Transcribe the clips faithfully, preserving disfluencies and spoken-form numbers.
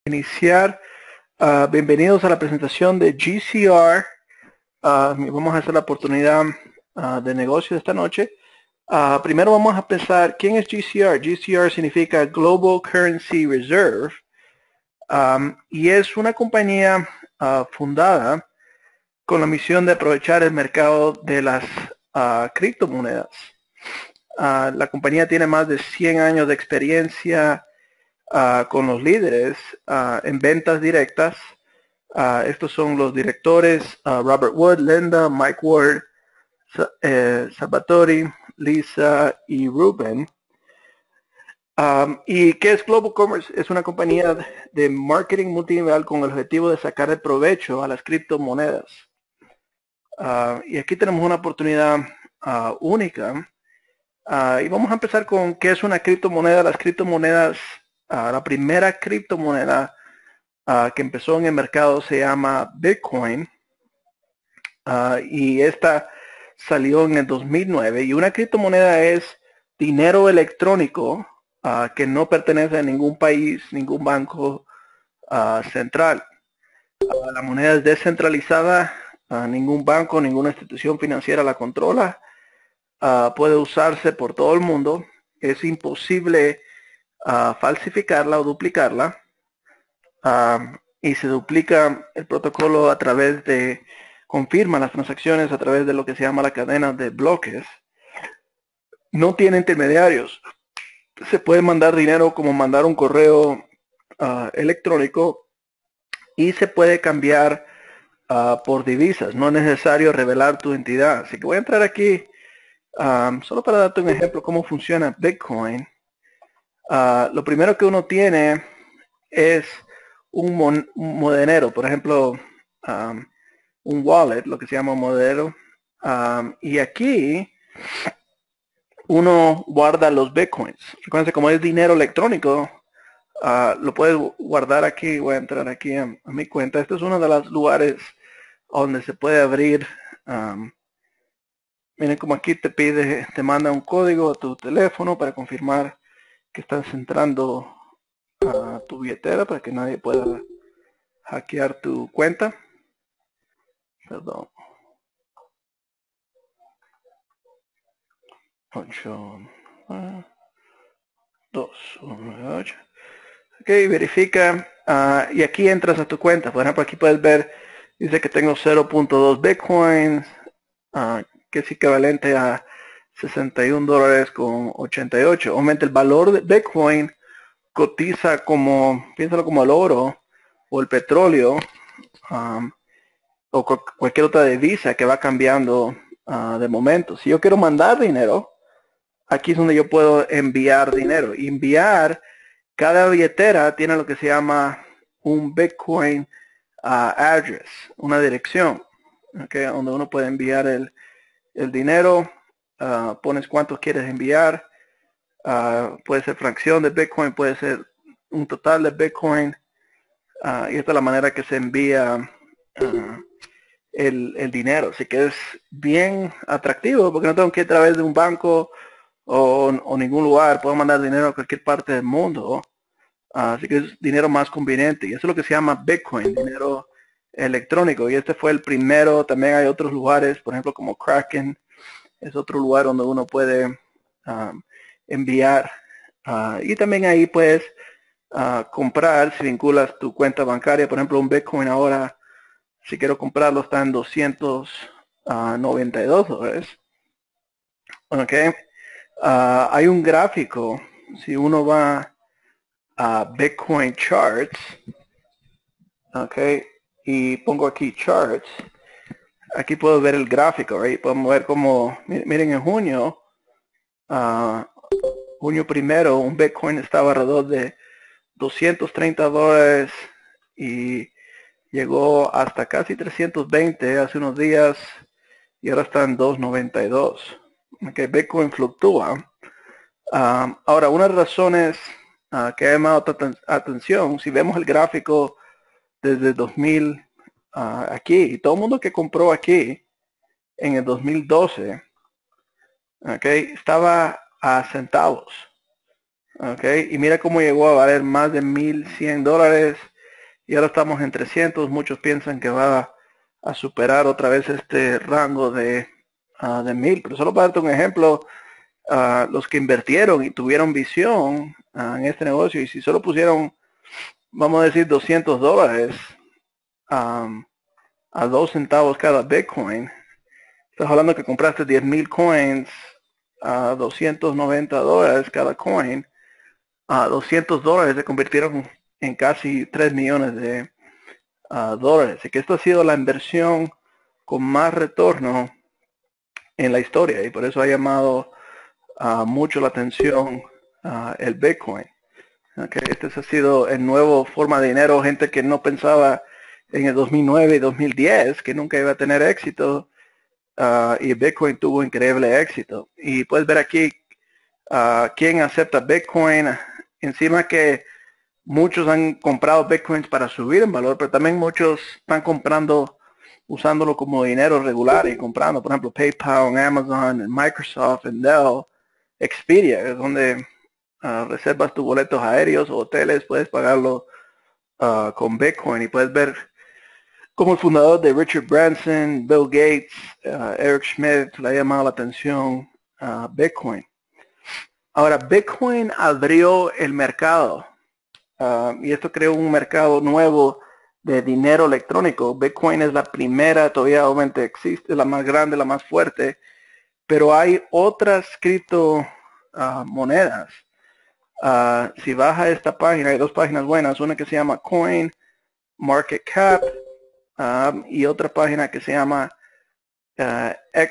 Iniciar. Uh, bienvenidos a la presentación de G C R. Uh, vamos a hacer la oportunidad uh, de negocio de esta noche. Uh, primero vamos a pensar, ¿quién es G C R? G C R significa Global Currency Reserve um, y es una compañía uh, fundada con la misión de aprovechar el mercado de las uh, criptomonedas. Uh, la compañía tiene más de cien años de experiencia Uh, con los líderes uh, en ventas directas. Uh, estos son los directores uh, Robert Wood, Linda, Mike Ward, eh, Salvatori, Lisa y Ruben. Um, ¿Y qué es Global Commerce? Es una compañía de marketing multinivel con el objetivo de sacar el provecho a las criptomonedas. Uh, y aquí tenemos una oportunidad uh, única. Uh, y vamos a empezar con qué es una criptomoneda. Las criptomonedas, uh, la primera criptomoneda uh, que empezó en el mercado se llama Bitcoin. Uh, y esta salió en el dos mil nueve. Y una criptomoneda es dinero electrónico uh, que no pertenece a ningún país, ningún banco uh, central. Uh, la moneda es descentralizada. Uh, ningún banco, ninguna institución financiera la controla. Uh, puede usarse por todo el mundo. Es imposible uh, falsificarla o duplicarla. Uh, y se duplica el protocolo a través de, confirma las transacciones a través de lo que se llama la cadena de bloques. No tiene intermediarios. Se puede mandar dinero como mandar un correo uh, electrónico y se puede cambiar uh, por divisas. No es necesario revelar tu entidad. Así que voy a entrar aquí. Um, solo para darte un ejemplo cómo funciona Bitcoin. Uh, lo primero que uno tiene es un, mon un monedero, por ejemplo, um, un wallet, lo que se llama un monedero. Um, y aquí uno guarda los Bitcoins. Recuerden, como es dinero electrónico, uh, lo puedes guardar aquí. Voy a entrar aquí a, a mi cuenta. Este es uno de los lugares donde se puede abrir. Um, Miren como aquí te pide, te manda un código a tu teléfono para confirmar que estás entrando a tu billetera para que nadie pueda hackear tu cuenta. Perdón. ocho, dos, uno, ocho. Ok, verifica. Uh, y aquí entras a tu cuenta. Por ejemplo, aquí puedes ver, dice que tengo cero punto dos Bitcoins, uh, que es equivalente a sesenta y un dólares con ochenta y ocho. Obviamente el valor de Bitcoin cotiza como, piénsalo como el oro o el petróleo um, o cu cualquier otra divisa que va cambiando uh, de momento. Si yo quiero mandar dinero, aquí es donde yo puedo enviar dinero. Enviar, cada billetera tiene lo que se llama un Bitcoin uh, address, una dirección, okay, donde uno puede enviar el, el dinero, uh, pones cuánto quieres enviar. Uh, puede ser fracción de Bitcoin, puede ser un total de Bitcoin. Uh, y esta es la manera que se envía uh, el, el dinero. Así que es bien atractivo porque no tengo que ir a través de un banco o, o ningún lugar. Puedo mandar dinero a cualquier parte del mundo. Uh, así que es dinero más conveniente. Y eso es lo que se llama Bitcoin, dinero electrónico. Y este fue el primero. También hay otros lugares, por ejemplo, como Kraken. Es otro lugar donde uno puede um, enviar. Uh, y también ahí puedes uh, comprar si vinculas tu cuenta bancaria. Por ejemplo, un Bitcoin ahora, si quiero comprarlo, está en doscientos noventa y dos dólares. Ok. Uh, hay un gráfico. Si uno va a Bitcoin Charts, ok, y pongo aquí Charts, aquí puedo ver el gráfico, right? Podemos ver como, miren, en junio, uh, junio primero, un Bitcoin estaba alrededor de doscientos treinta dólares y llegó hasta casi trescientos veinte hace unos días y ahora está en doscientos noventa y dos. Okay, Bitcoin fluctúa. Um, ahora, una de las razones uh, que ha llamado atención, si vemos el gráfico desde dos mil uh, aquí, todo el mundo que compró aquí en el dos mil doce, okay, estaba a centavos. Okay, y mira cómo llegó a valer más de mil cien dólares y ahora estamos en trescientos. Muchos piensan que va a superar otra vez este rango de, uh, de mil, pero solo para darte un ejemplo, uh, los que invirtieron y tuvieron visión uh, en este negocio, y si solo pusieron, vamos a decir, doscientos dólares um, a dos centavos cada Bitcoin, estás hablando que compraste diez mil coins a doscientos noventa dólares cada coin. A doscientos dólares se convirtieron en casi tres millones de uh, dólares. Así que esto ha sido la inversión con más retorno en la historia, y por eso ha llamado uh, mucho la atención uh, el Bitcoin. Okay, este ha sido el nuevo forma de dinero. Gente que no pensaba en el dos mil nueve y dos mil diez que nunca iba a tener éxito, uh, y Bitcoin tuvo increíble éxito. Y puedes ver aquí uh, quién acepta Bitcoin. Encima que muchos han comprado Bitcoins para subir en valor, pero también muchos están comprando, usándolo como dinero regular y comprando, por ejemplo, PayPal, Amazon, Microsoft, Dell, Expedia, es donde uh, reservas tus boletos aéreos o hoteles, puedes pagarlo uh, con Bitcoin, y puedes ver como el fundador de Richard Branson, Bill Gates, uh, Eric Schmidt, le ha llamado la atención uh, Bitcoin. Ahora, Bitcoin abrió el mercado uh, y esto creó un mercado nuevo de dinero electrónico. Bitcoin es la primera, todavía obviamente existe, la más grande, la más fuerte, pero hay otras cripto uh, monedas. Uh, si vas a esta página, hay dos páginas buenas, una que se llama Coin Market Cap um, y otra página que se llama uh,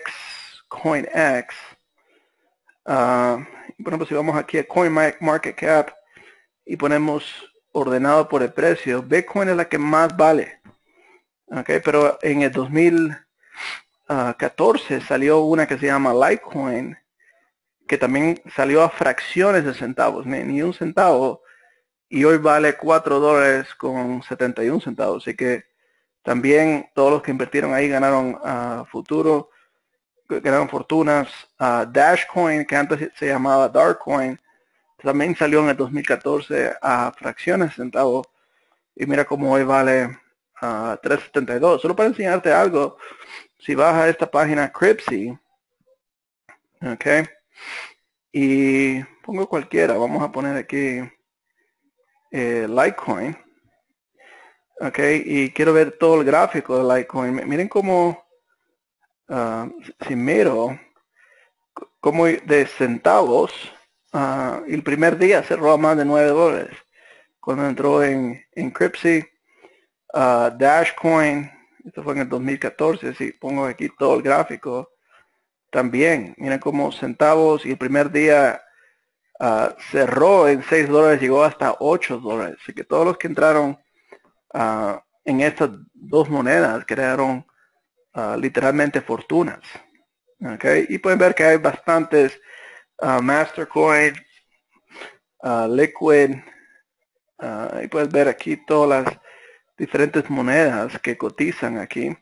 XCoinX. Uh, por ejemplo, si vamos aquí a Coin Market Cap y ponemos ordenado por el precio, Bitcoin es la que más vale. Okay, pero en el dos mil catorce salió una que se llama Litecoin, que también salió a fracciones de centavos, ni, ni un centavo, y hoy vale cuatro dólares con setenta y un centavos. Así que también todos los que invirtieron ahí ganaron uh, futuro, ganaron fortunas. Uh, Dashcoin, que antes se llamaba Darkcoin, también salió en el dos mil catorce a fracciones de centavos, y mira cómo hoy vale uh, tres setenta y dos. Solo para enseñarte algo, si vas a esta página Cryptsy, ok, y pongo cualquiera, vamos a poner aquí eh, Litecoin, ok, y quiero ver todo el gráfico de Litecoin. Miren cómo uh, si miro como de centavos, uh, el primer día cerró a más de nueve dólares cuando entró en, en Cryptsy. uh, Dashcoin, esto fue en el dos mil catorce, si pongo aquí todo el gráfico, también miren como centavos, y el primer día uh, cerró en seis dólares, llegó hasta ocho dólares. Así que todos los que entraron uh, en estas dos monedas crearon uh, literalmente fortunas. Okay, y pueden ver que hay bastantes uh, Mastercoin, uh, Liquid, uh, y puedes ver aquí todas las diferentes monedas que cotizan aquí.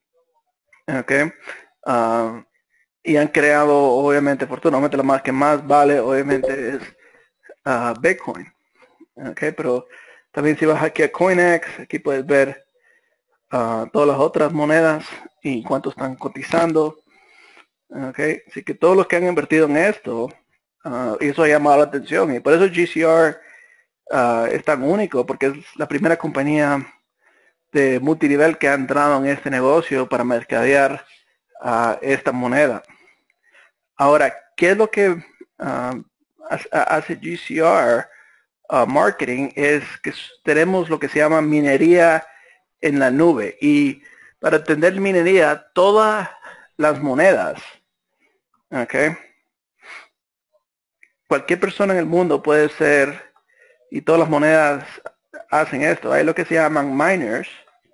Okay, uh, y han creado obviamente fortuna. Obviamente la más que más vale obviamente es uh, Bitcoin. Okay, pero también si vas aquí a CoinEx, aquí puedes ver uh, todas las otras monedas y cuánto están cotizando. Okay, así que todos los que han invertido en esto, uh, eso ha llamado la atención, y por eso G C R uh, es tan único, porque es la primera compañía de multinivel que ha entrado en este negocio para mercadear uh, esta moneda. Ahora, ¿qué es lo que uh, hace G C R uh, Marketing? Es que tenemos lo que se llama minería en la nube, y para entender minería, todas las monedas, okay, cualquier persona en el mundo puede ser, y todas las monedas hacen esto. Hay lo que se llaman miners,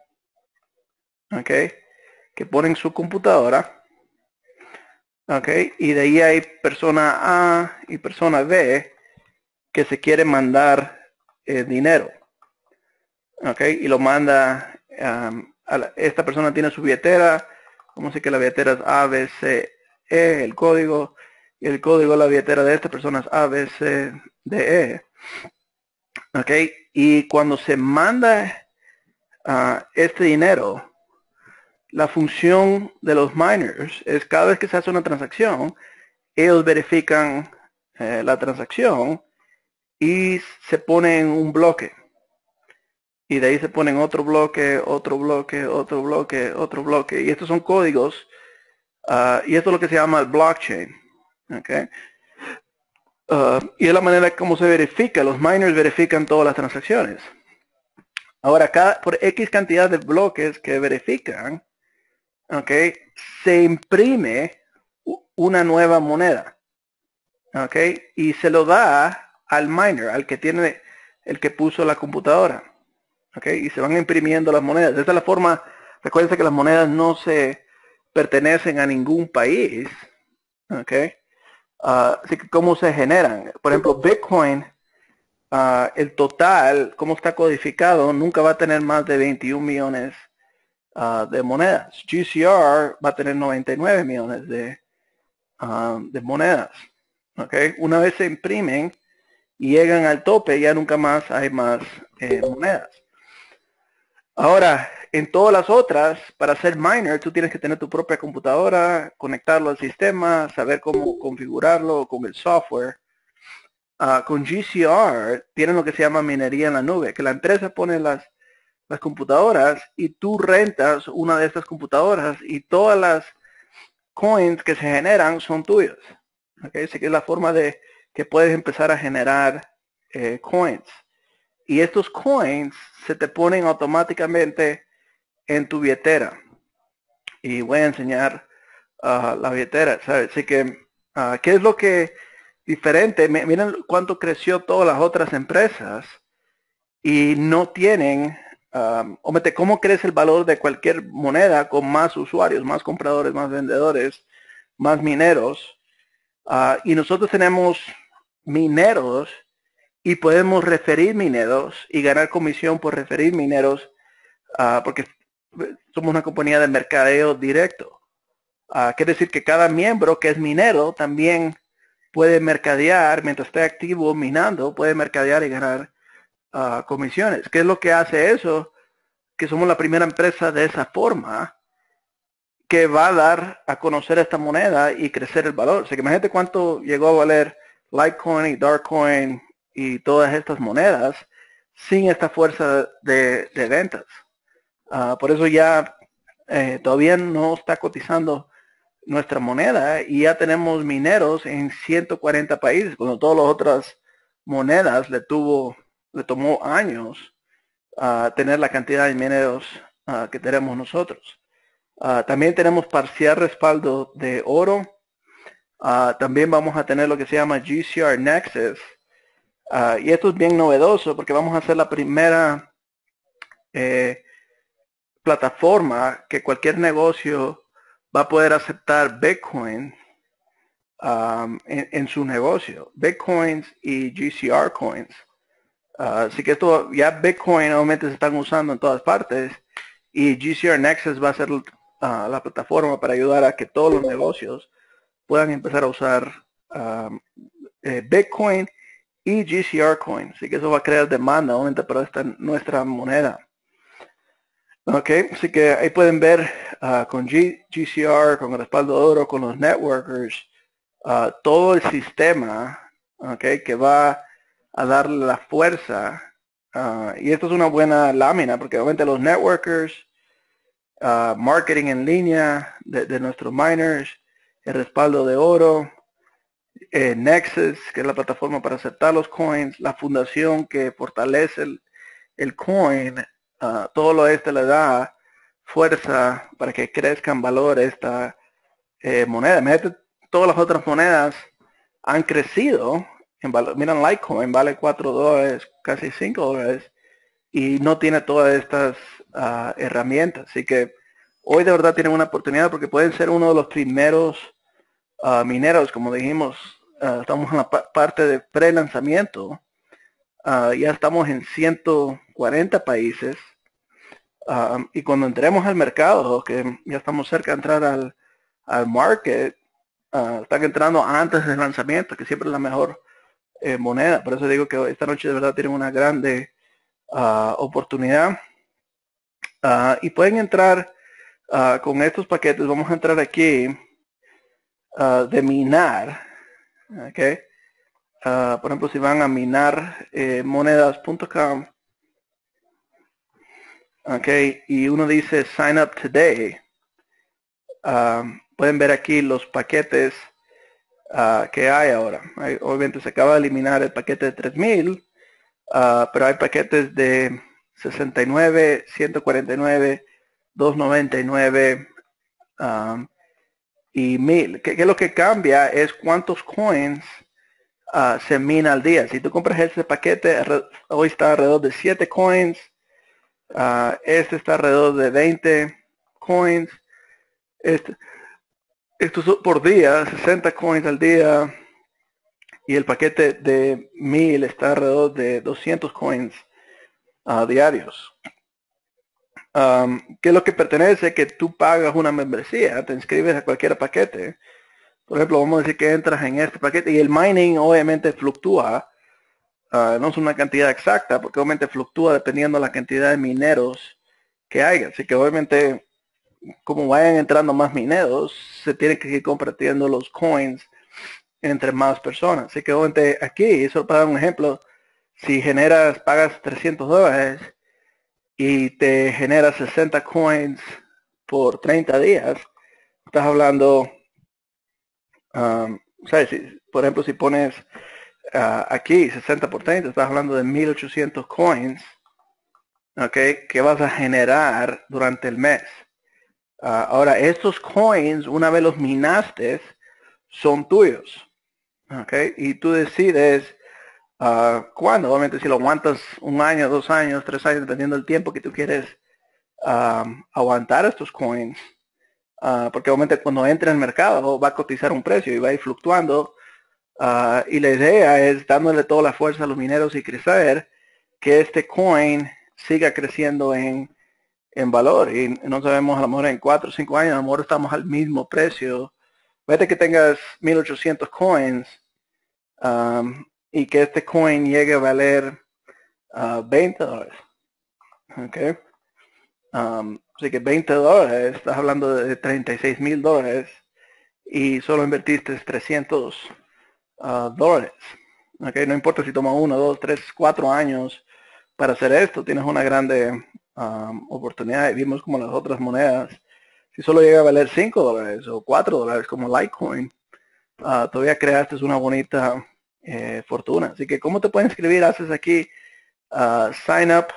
okay, que ponen su computadora, okay, y de ahí hay persona A y persona B que se quiere mandar eh, dinero, okay, y lo manda um, a la, esta persona tiene su billetera, como sé que la billetera es A B C E, el código, y el código de la billetera de esta persona es A B C D E. Ok, y cuando se manda uh, este dinero, la función de los miners es cada vez que se hace una transacción, ellos verifican eh, la transacción y se ponen un bloque. Y de ahí se ponen otro bloque, otro bloque, otro bloque, otro bloque. Y estos son códigos. Uh, y esto es lo que se llama el blockchain. Okay. Uh, y es la manera como se verifica. Los miners verifican todas las transacciones. Ahora, cada, por X cantidad de bloques que verifican, okay, se imprime una nueva moneda. Okay, y se lo da al miner, al que tiene, el que puso la computadora. Okay, y se van imprimiendo las monedas. Esta es la forma, recuerden que las monedas no se pertenecen a ningún país. Okay. Uh, así que cómo se generan. Por ejemplo, Bitcoin, uh, el total, cómo está codificado, nunca va a tener más de veintiún millones uh, de monedas. G C R va a tener noventa y nueve millones de, uh, de monedas. Okay. Una vez se imprimen y llegan al tope, ya nunca más hay más eh, monedas. Ahora, en todas las otras, para ser miner, tú tienes que tener tu propia computadora, conectarlo al sistema, saber cómo configurarlo con el software. Uh, con G C R, tienen lo que se llama minería en la nube, que la empresa pone las, las computadoras y tú rentas una de estas computadoras y todas las coins que se generan son tuyas. Okay? Así que es la forma de que puedes empezar a generar eh, coins. Y estos coins se te ponen automáticamente en tu billetera. Y voy a enseñar uh, la billetera, ¿sabes? Así que, uh, ¿qué es lo que diferente? Miren cuánto creció todas las otras empresas y no tienen, um, omete, cómo crece el valor de cualquier moneda con más usuarios, más compradores, más vendedores, más mineros. Uh, y nosotros tenemos mineros y podemos referir mineros y ganar comisión por referir mineros uh, porque somos una compañía de mercadeo directo. Uh, quiere decir que cada miembro que es minero también puede mercadear, mientras esté activo minando, puede mercadear y ganar uh, comisiones. ¿Qué es lo que hace eso? Que somos la primera empresa de esa forma que va a dar a conocer esta moneda y crecer el valor. O sea, que imagínate cuánto llegó a valer Litecoin y Darkcoin y todas estas monedas sin esta fuerza de, de ventas. Uh, por eso ya eh, todavía no está cotizando nuestra moneda y ya tenemos mineros en ciento cuarenta países, cuando todas las otras monedas le tuvo, le tomó años uh, tener la cantidad de mineros uh, que tenemos nosotros. Uh, también tenemos parcial respaldo de oro. Uh, también vamos a tener lo que se llama G C R Nexus. Uh, y esto es bien novedoso porque vamos a hacer la primera eh, plataforma que cualquier negocio va a poder aceptar Bitcoin um, en, en su negocio. Bitcoins y G C R coins. Uh, así que esto ya Bitcoin obviamente se están usando en todas partes y G C R Nexus va a ser uh, la plataforma para ayudar a que todos los negocios puedan empezar a usar um, eh, Bitcoin y G C R coin. Así que eso va a crear demanda obviamente para esta nuestra moneda. Ok, así que ahí pueden ver uh, con G C R, con el respaldo de oro, con los networkers, uh, todo el sistema, okay, que va a darle la fuerza. Uh, y esto es una buena lámina porque obviamente los networkers, uh, marketing en línea de, de nuestros miners, el respaldo de oro, eh, Nexus, que es la plataforma para aceptar los coins, la fundación que fortalece el, el coin. Uh, todo lo este le da fuerza para que crezca en valor esta eh, moneda. Imagínate, todas las otras monedas han crecido en valor. Miren, Litecoin vale cuatro dólares, casi cinco dólares y no tiene todas estas uh, herramientas. Así que hoy de verdad tienen una oportunidad porque pueden ser uno de los primeros uh, mineros, como dijimos. Uh, estamos en la pa parte de pre-lanzamiento. Uh, ya estamos en ciento cuarenta países uh, y cuando entremos al mercado, que ya estamos cerca de entrar al, al market, uh, están entrando antes del lanzamiento, que siempre es la mejor eh, moneda. Por eso digo que esta noche de verdad tienen una grande uh, oportunidad. Uh, y pueden entrar uh, con estos paquetes. Vamos a entrar aquí uh, de minar. Okay. Uh, por ejemplo, si van a minar eh, monedas punto com, okay, y uno dice sign up today, uh, pueden ver aquí los paquetes uh, que hay ahora. Hay, obviamente se acaba de eliminar el paquete de tres mil, uh, pero hay paquetes de sesenta y nueve, ciento cuarenta y nueve, doscientos noventa y nueve um, y mil. ¿Qué, qué es lo que cambia? Es cuántos coins Uh, se mina al día. Si tú compras ese paquete, hoy está alrededor de siete coins. Uh, este está alrededor de veinte coins. Este, esto es por día, sesenta coins al día. Y el paquete de mil está alrededor de doscientos coins uh, diarios. Um, ¿Qué es lo que pertenece? Que tú pagas una membresía, te inscribes a cualquier paquete. Por ejemplo, vamos a decir que entras en este paquete y el mining obviamente fluctúa. Uh, no es una cantidad exacta porque obviamente fluctúa dependiendo de la cantidad de mineros que haya. Así que obviamente como vayan entrando más mineros, se tienen que ir compartiendo los coins entre más personas. Así que obviamente aquí, eso para dar un ejemplo, si generas, pagas trescientos dólares y te genera sesenta coins por treinta días, estás hablando, um, ¿sabes? Si, por ejemplo, si pones uh, aquí sesenta por treinta, estás hablando de mil ochocientos coins, ¿ok? Que vas a generar durante el mes. Uh, ahora, estos coins, una vez los minaste, son tuyos, ¿ok? Y tú decides uh, cuándo. Obviamente, si lo aguantas un año, dos años, tres años, dependiendo del tiempo que tú quieres um, aguantar estos coins. Uh, porque obviamente cuando entra en el mercado va a cotizar un precio y va a ir fluctuando. Uh, y la idea es dándole toda la fuerza a los mineros y crecer que este coin siga creciendo en, en valor. Y no sabemos, a lo mejor en cuatro o cinco años, a lo mejor estamos al mismo precio. Vete que tengas mil ochocientos coins um, y que este coin llegue a valer uh, veinte dólares. Okay. Um, así que veinte dólares, estás hablando de treinta y seis mil dólares y solo invertiste trescientos uh, dólares. Okay. No importa si toma uno, dos, tres, cuatro años para hacer esto, tienes una grande um, oportunidad. Y vimos como las otras monedas, si solo llega a valer cinco dólares o cuatro dólares como Litecoin, uh, todavía creaste una bonita eh, fortuna. Así que, ¿cómo te pueden escribir? Haces aquí uh, sign up,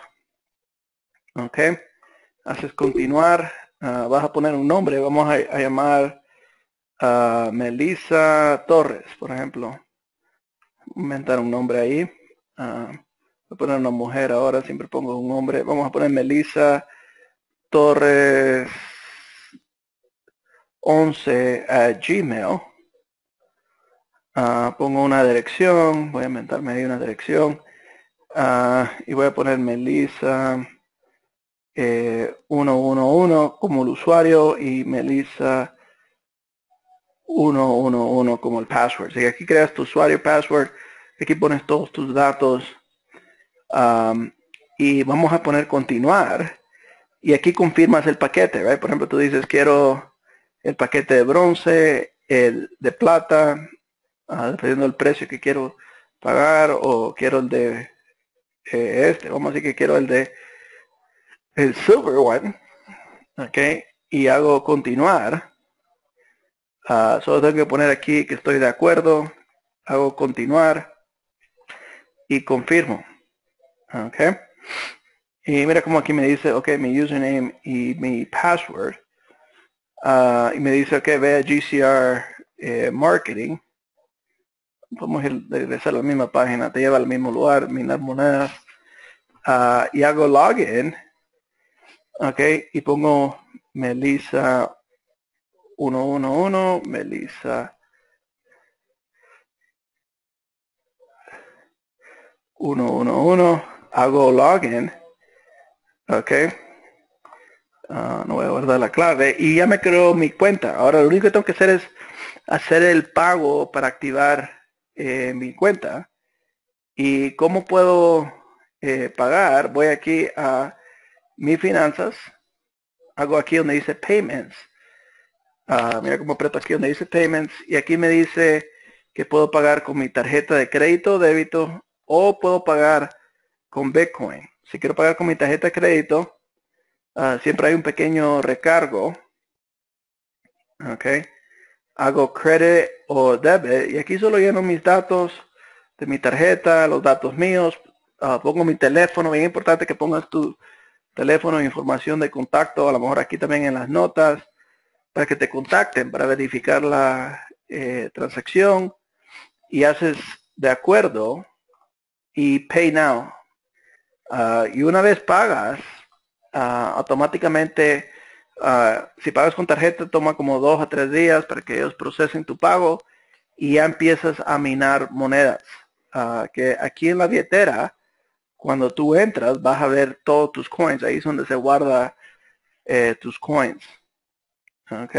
ok, haces continuar, uh, vas a poner un nombre, vamos a, a llamar uh, Melissa Torres, por ejemplo. Inventar un nombre ahí. Uh, voy a poner una mujer ahora, siempre pongo un nombre. Vamos a poner Melissa Torres once a Gmail. Uh, pongo una dirección, voy a inventarme ahí una dirección. Uh, y voy a poner Melissa eh, ciento once como el usuario y Melissa ciento once como el password. Así que aquí creas tu usuario y password, aquí pones todos tus datos um, y vamos a poner continuar y aquí confirmas el paquete, ¿right? Por ejemplo, tú dices quiero el paquete de bronce, el de plata, uh, dependiendo del precio que quiero pagar, o quiero el de eh, este, vamos a decir que quiero el de el silver one, ok, y hago continuar. Uh, solo tengo que poner aquí que estoy de acuerdo, hago continuar y confirmo, ok. Y mira como aquí me dice, ok, mi username y mi password, uh, y me dice, ok, ve a G C R eh, Marketing, vamos a regresar a la misma página, te lleva al mismo lugar, minar monedas, uh, y hago login, ok, y pongo Melissa ciento once, Melissa ciento once, hago login, ok, uh, no voy a guardar la clave y ya me creo mi cuenta. Ahora lo único que tengo que hacer es hacer el pago para activar eh, mi cuenta. ¿Y cómo puedo eh, pagar? Voy aquí a mis finanzas, hago aquí donde dice payments. Uh, mira cómo aprieto aquí donde dice payments y aquí me dice que puedo pagar con mi tarjeta de crédito o débito o puedo pagar con Bitcoin. Si quiero pagar con mi tarjeta de crédito, uh, siempre hay un pequeño recargo. Ok. Hago credit o debit y aquí solo lleno mis datos de mi tarjeta, los datos míos, uh, pongo mi teléfono, bien importante que pongas tu teléfono, información de contacto, a lo mejor aquí también en las notas, para que te contacten, para verificar la eh, transacción y haces de acuerdo y pay now. Uh, y una vez pagas, uh, automáticamente, uh, si pagas con tarjeta, toma como dos a tres días para que ellos procesen tu pago y ya empiezas a minar monedas. Uh, que aquí en la billetera, cuando tú entras, vas a ver todos tus coins. Ahí es donde se guarda eh, tus coins. Ok.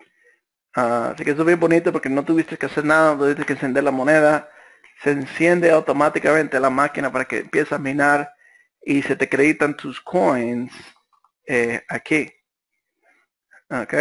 Uh, así que eso es bien bonito porque no tuviste que hacer nada, no tuviste que encender la moneda. Se enciende automáticamente la máquina para que empieces a minar y se te acreditan tus coins eh, aquí. Ok.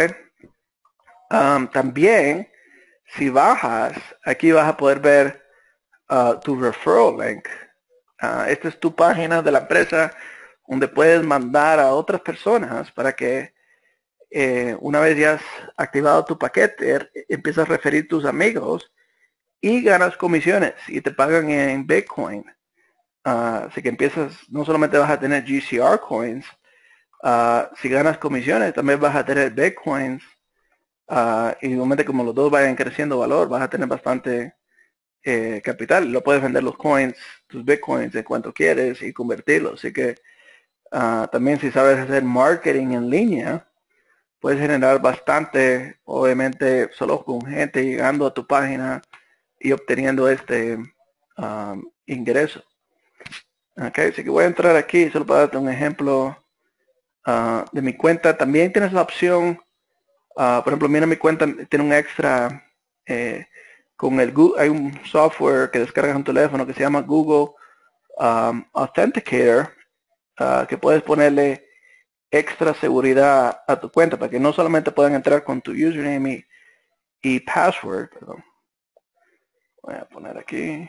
Um, también, si bajas, aquí vas a poder ver uh, tu referral link. Uh, esta es tu página de la empresa donde puedes mandar a otras personas para que eh, una vez ya has activado tu paquete, empiezas a referir tus amigos y ganas comisiones y te pagan en Bitcoin. Uh, así que empiezas, no solamente vas a tener G C R coins, uh, si ganas comisiones también vas a tener Bitcoins uh, y igualmente como los dos vayan creciendo valor, vas a tener bastante eh, capital. Lo puedes vender los coins, tus Bitcoins en cuanto quieres y convertirlos. Así que uh, también si sabes hacer marketing en línea, puedes generar bastante, obviamente solo con gente llegando a tu página y obteniendo este um, ingreso. Ok, así que voy a entrar aquí solo para darte un ejemplo uh, de mi cuenta. También tienes la opción, uh, por ejemplo, mira mi cuenta, tiene un extra eh, con el Google, hay un software que descargas en tu teléfono que se llama Google um, Authenticator, uh, que puedes ponerle extra seguridad a tu cuenta para que no solamente puedan entrar con tu username y, y password, perdón. Voy a poner aquí,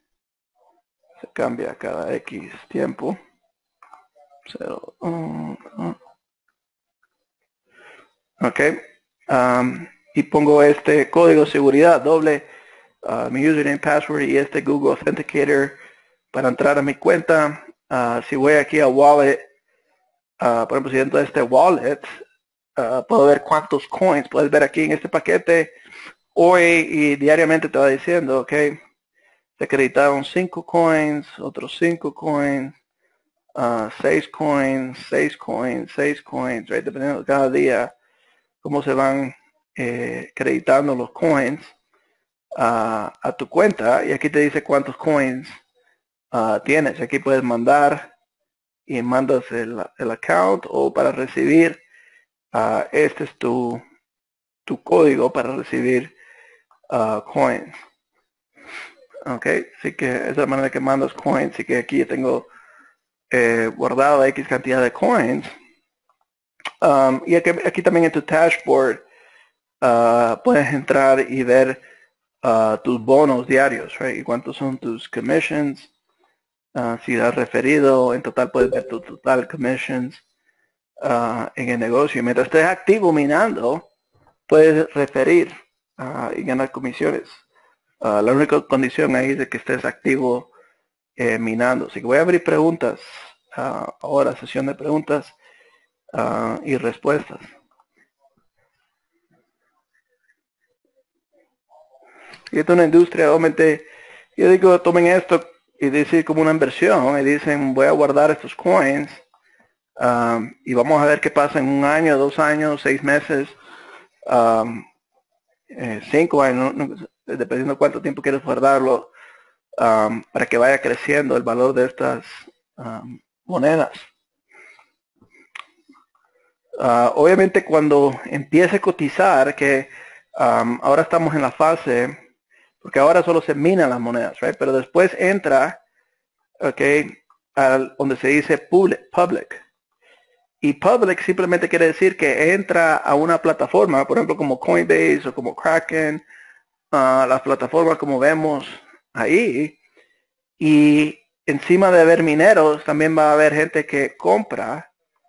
se cambia cada X tiempo. Cero, um, um. Ok, um, y pongo este código de seguridad doble, uh, mi username, password y este Google Authenticator para entrar a mi cuenta. Uh, si voy aquí a Wallet, uh, por ejemplo, si dentro de este Wallet, uh, puedo ver cuántos coins, puedes ver aquí en este paquete, hoy y diariamente te va diciendo, ok, se acreditaron cinco coins, otros cinco coins, uh, seis coins, seis coins, seis coins, right? Dependiendo de cada día, cómo se van eh, acreditando los coins uh, a tu cuenta. Y aquí te dice cuántos coins uh, tienes. Aquí puedes mandar y mandas el, el account o para recibir, uh, este es tu, tu código para recibir uh, coins. Ok, así que esa es la manera que mandas coins. Así que aquí tengo eh, guardado X cantidad de coins. Um, y aquí, aquí también en tu dashboard uh, puedes entrar y ver uh, tus bonos diarios, right? Y cuántos son tus commissions. Uh, si has referido, en total puedes ver tu total commissions uh, en el negocio. Mientras estés activo minando, puedes referir uh, y ganar comisiones. Uh, la única condición ahí es de que estés activo eh, minando. Así que voy a abrir preguntas. Uh, ahora, sesión de preguntas uh, y respuestas. Y esta es una industria, obviamente, yo digo, tomen esto y decir como una inversión, y dicen, voy a guardar estos coins, um, y vamos a ver qué pasa en un año, dos años, seis meses, um, eh, cinco años, no, no, dependiendo de cuánto tiempo quieres guardarlo, um, para que vaya creciendo el valor de estas um, monedas. Uh, obviamente cuando empiece a cotizar, que um, ahora estamos en la fase, porque ahora solo se minan las monedas, right? Pero después entra, ok, al, donde se dice public, public. Y public simplemente quiere decir que entra a una plataforma, por ejemplo como Coinbase o como Kraken, uh, las plataformas como vemos ahí, y encima de haber mineros también va a haber gente que compra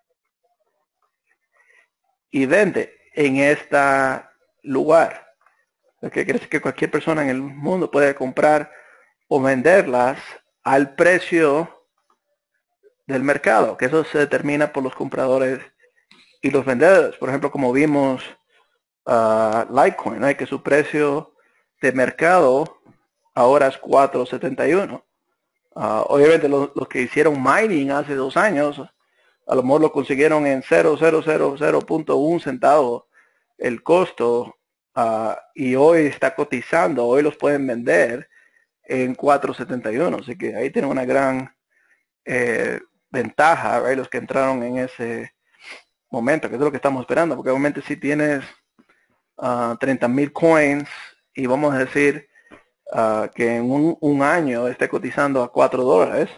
y vende en este lugar. Lo que quiere decir que cualquier persona en el mundo puede comprar o venderlas al precio del mercado, que eso se determina por los compradores y los vendedores. Por ejemplo, como vimos uh, Litecoin, ¿no? Que su precio de mercado ahora es cuatro setenta y uno. Uh, obviamente los, los que hicieron mining hace dos años, a lo mejor lo consiguieron en cero cero cero cero punto uno centavo el costo, uh, y hoy está cotizando, hoy los pueden vender en cuatro setenta y uno, así que ahí tienen una gran eh, ventaja, ¿right? Los que entraron en ese momento, que es lo que estamos esperando, porque obviamente si tienes uh, treinta mil coins y vamos a decir uh, que en un, un año esté cotizando a cuatro dólares,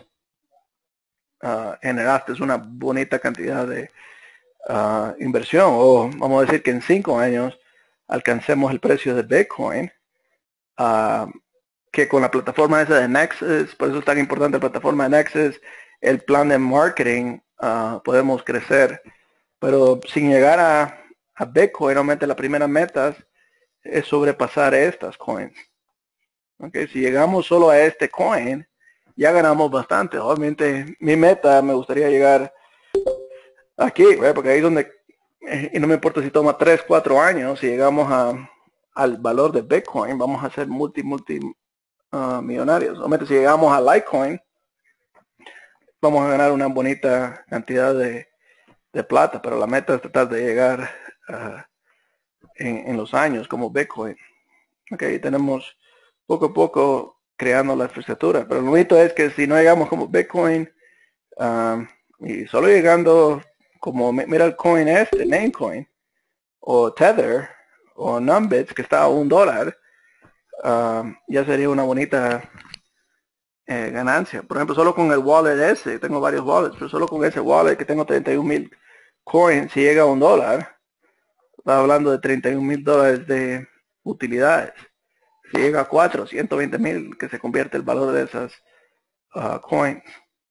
uh, generaste una bonita cantidad de uh, inversión, o vamos a decir que en cinco años alcancemos el precio de Bitcoin, uh, que con la plataforma esa de Nexus, por eso es tan importante la plataforma de Nexus, el plan de marketing, uh, podemos crecer, pero sin llegar a, a Bitcoin, obviamente la primera meta es sobrepasar estas coins. Okay, si llegamos solo a este coin, ya ganamos bastante. Obviamente mi meta me gustaría llegar aquí, ¿verdad? Porque ahí es donde, eh, y no me importa si toma tres, cuatro años, si llegamos a, al valor de Bitcoin, vamos a ser multi, multi uh, millonarios. Obviamente si llegamos a Litecoin, vamos a ganar una bonita cantidad de, de plata, pero la meta es tratar de llegar uh, en, en los años como Bitcoin. Okay, tenemos poco a poco creando la infraestructura, pero lo bonito es que si no llegamos como Bitcoin, um, y solo llegando como, mira el coin este, Namecoin, o Tether, o Numbits, que está a un dólar, um, ya sería una bonita eh, ganancia. Por ejemplo, solo con el wallet ese, tengo varios wallets, pero solo con ese wallet que tengo treinta y un mil coins, si llega a un dólar, está hablando de treinta y un mil dólares de utilidades. Si llega a cuatro, ciento veinte mil, que se convierte el valor de esas uh, coins.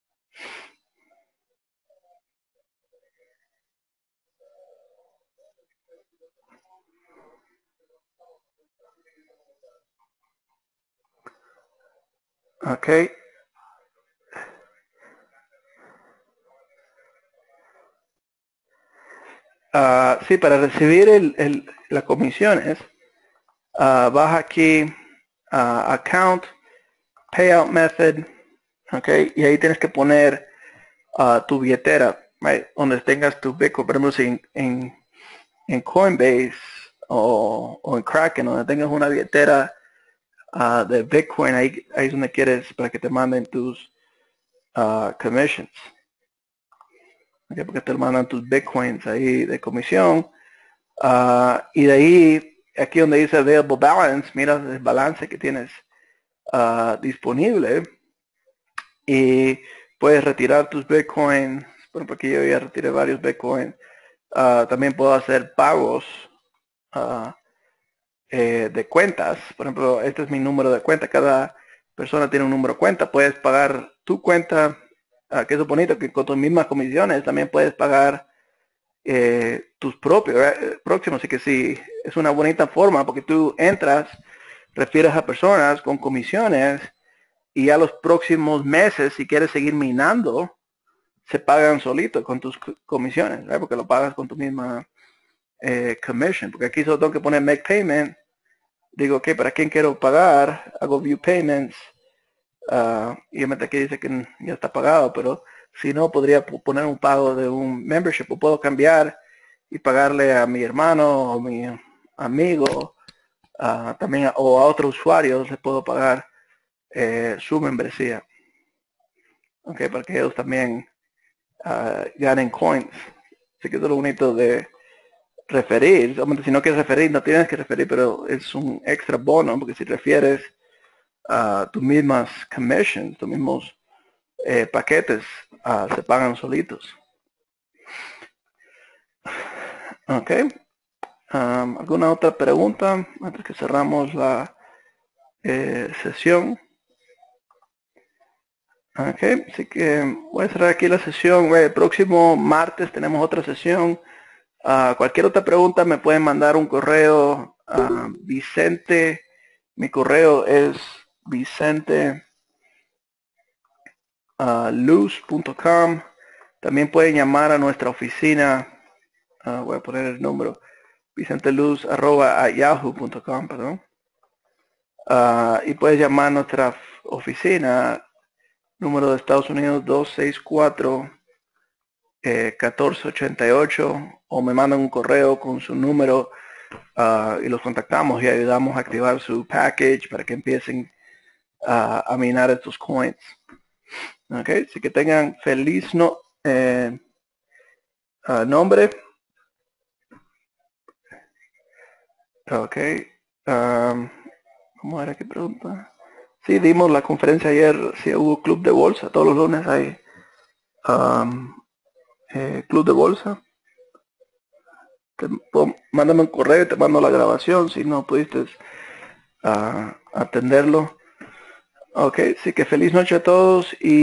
Ok. Uh, sí, para recibir el, el, las comisiones, uh, vas aquí a uh, Account, Payout Method, ok, y ahí tienes que poner uh, tu billetera, right, donde tengas tu Bitcoin, por ejemplo, si en, en, en Coinbase o, o en Kraken, donde tengas una billetera uh, de Bitcoin, ahí, ahí es donde quieres para que te manden tus uh, commissions. Okay, porque te mandan tus Bitcoins ahí de comisión. Uh, y de ahí, aquí donde dice Available Balance, mira el balance que tienes uh, disponible. Y puedes retirar tus Bitcoins. Por ejemplo, aquí yo ya retiré varios Bitcoins. Uh, también puedo hacer pagos uh, eh, de cuentas. Por ejemplo, este es mi número de cuenta. Cada persona tiene un número de cuenta. Puedes pagar tu cuenta, uh, que es bonito, que con tus mismas comisiones también puedes pagar eh, tus propios, eh, próximos. Así que sí, es una bonita forma porque tú entras, refieres a personas con comisiones y ya los próximos meses, si quieres seguir minando, se pagan solito con tus comisiones, ¿verdad? Porque lo pagas con tu misma eh, commission. Porque aquí solo tengo que poner make payment. Digo, ok, ¿para quién quiero pagar? Hago view payments. Uh, y aquí dice que ya está pagado, pero si no, podría poner un pago de un membership, o puedo cambiar y pagarle a mi hermano o mi amigo, uh, también, o a otros usuarios les puedo pagar eh, su membresía, okay, para que ellos también uh, ganen coins. Así que eso es lo bonito de referir. Solamente si no quieres referir, no tienes que referir, pero es un extra bono, porque si refieres a uh, tus mismas commissions, tus mismos eh, paquetes uh, se pagan solitos. Ok. Um, ¿Alguna otra pregunta antes que cerramos la eh, sesión? Ok, así que voy a cerrar aquí la sesión. El próximo martes tenemos otra sesión. Uh, cualquier otra pregunta me pueden mandar un correo a Vicente. Mi correo es vicente luz punto com. También pueden llamar a nuestra oficina. Uh, voy a poner el número. vicenteluz arroba a yahoo punto com, perdón. Uh, y puedes llamar a nuestra oficina, número de Estados Unidos dos seis cuatro, catorce ochenta y ocho, o me mandan un correo con su número uh, y los contactamos y ayudamos a activar su package para que empiecen uh, a minar estos coins. Ok, así que tengan feliz no, eh, uh, nombre. Ok, um, ¿cómo era que pregunta? Sí, dimos la conferencia ayer, sí hubo club de bolsa, todos los lunes hay um, eh, club de bolsa. Te, pon, mándame un correo y te mando la grabación si no pudiste uh, atenderlo. Ok, así que feliz noche a todos y